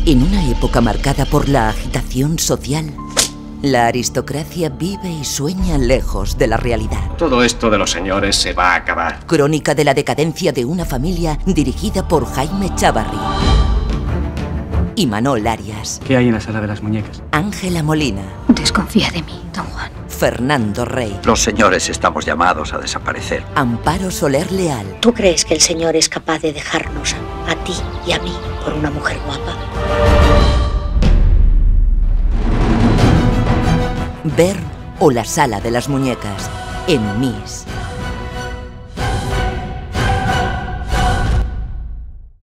En una época marcada por la agitación social, la aristocracia vive y sueña lejos de la realidad. Todo esto de los señores se va a acabar. Crónica de la decadencia de una familia dirigida por Jaime Chávarri y Manol Arias. ¿Qué hay en la sala de las muñecas? Ángela Molina. Desconfía de mí, don Juan. Fernando Rey. Los señores estamos llamados a desaparecer. Amparo Soler Leal. ¿Tú crees que el Señor es capaz de dejarnos a ti y a mí por una mujer guapa? Ver o la sala de las muñecas en Miss.